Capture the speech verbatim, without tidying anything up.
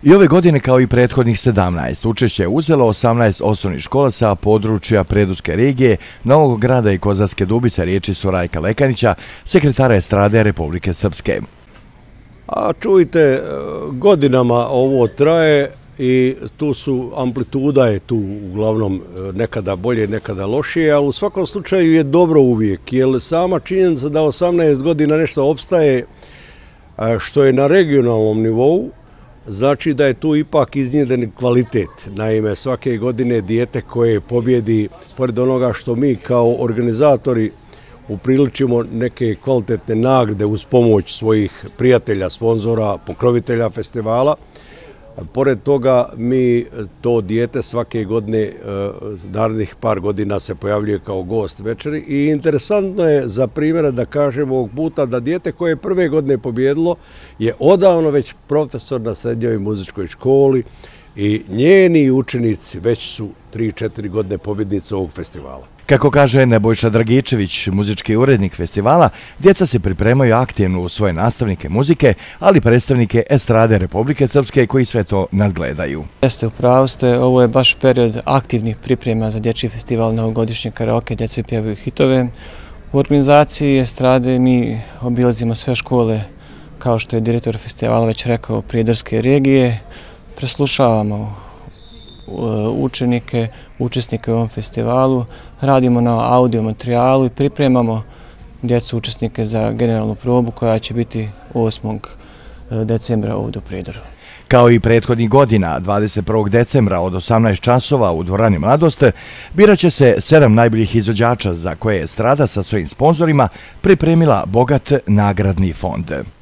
I ove godine, kao i prethodnih sedamnaest, učešće je uzelo osamnaest osnovnih škola sa područja Predurske regije, Novog Grada i Kozarske Dubice, riječi su Rajka Lekanića, sekretara estrade Republike Srpske. A čujte, godinama ovo traje i tu su, amplituda je tu uglavnom nekada bolje, nekada lošije, ali u svakom slučaju je dobro uvijek, jer sama činjenica da osamnaest godina nešto opstaje što je na regionalnom nivou, znači da je tu ipak iznjedren kvalitet. Naime, svake godine dijete koje pobjedi, pored onoga što mi kao organizatori upriličimo neke kvalitetne nagrade uz pomoć svojih prijatelja, sponzora, pokrovitelja festivala, pored toga mi to dijete svake godine, narednih par godina se pojavljuje kao gost večeri i interesantno je za primjera da kažemo ovog puta da dijete koje je prve godine pobjedilo je odavno već profesor na srednjoj muzičkoj školi i njeni učenici već su tri četiri godine pobjednici ovog festivala. Kako kaže Nebojša Dragičević, muzički urednik festivala, djeca se pripremaju aktivno u svoje nastavnike muzike, ali predstavnike estrade Republike Srpske koji sve to nadgledaju. Jeste, upravo ste, ovo je baš period aktivnih priprema za dječji festival novogodišnje karaoke, djeca pjevaju hitove. U organizaciji estrade mi obilazimo sve škole, kao što je direktor festivala već rekao, Prijedorske regije, preslušavamo učenike, učesnike u ovom festivalu, radimo na audio materijalu i pripremamo djecu učesnike za generalnu probu koja će biti osmog decembra ovdje u Prijedoru. Kao i prethodnih godina, dvadeset prvog decembra od osamnaest časova u dvorani Mladost, birat će se sedam najboljih izvođača za koje je estrada sa svojim sponzorima pripremila bogat nagradni fond.